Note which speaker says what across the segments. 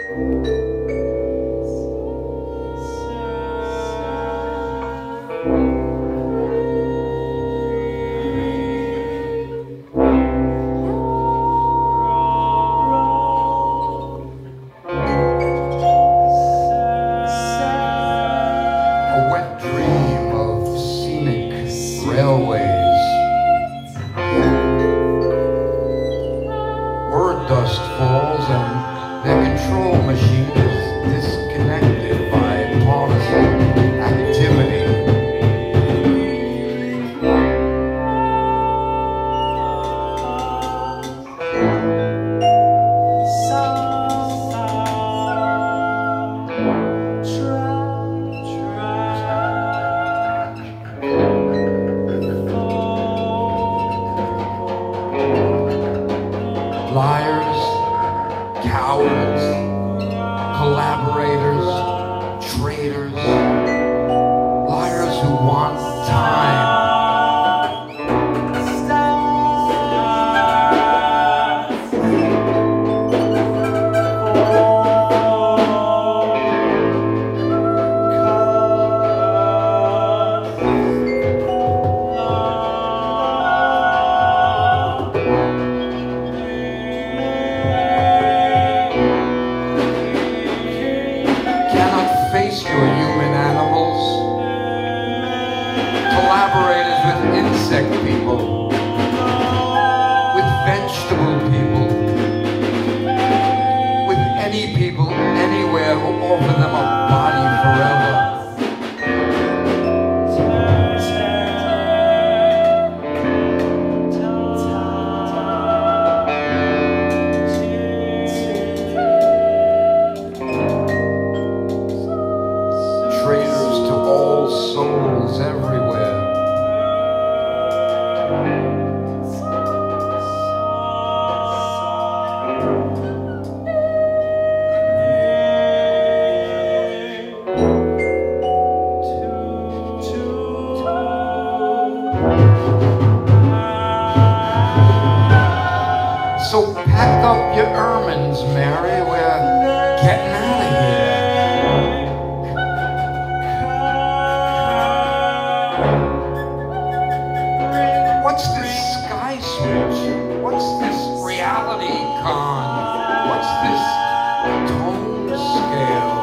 Speaker 1: Dust falls and their control machine is disconnected by partisan activity. Liars, cowards, collaborators, traitors, liars who want time. Your human animals, collaborators with insect people, with vegetable people, with any people anywhere who offer them a body forever. Traitors to all souls everywhere. So pack up your ermines, Mary, we're getting out of here. What's this sky switch? What's this reality con? What's this tone scale?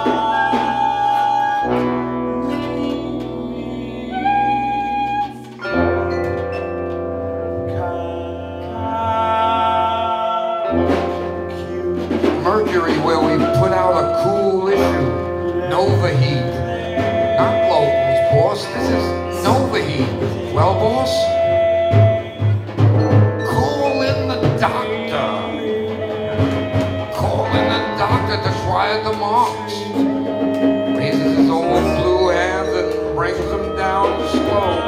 Speaker 1: Mercury, where we put out a cool issue, Nova Heat. Not locals, boss, this is Nova Heat. Well, boss? Call in the doctor to quiet the marks. Raises his old blue hands and brings them down slow.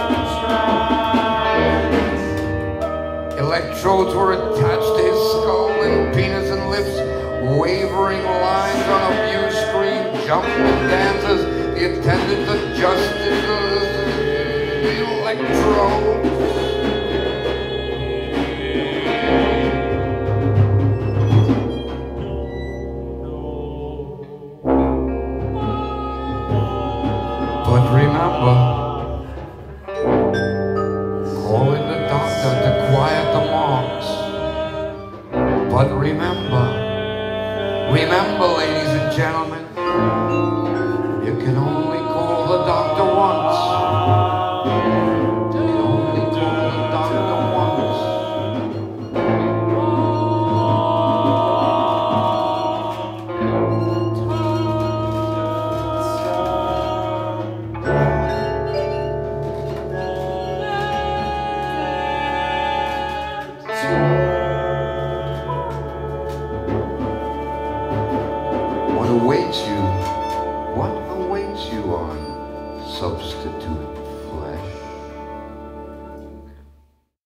Speaker 1: Electrodes were attached to his skull and penis and lips, wavering lines on a view screen, jumping dancers, the attendants adjusted the electrodes. But remember, call in the doctor to quiet the marks. But remember, ladies and gentlemen, you can only call the doctor once. You can only call the doctor once. What awaits you on Substitute?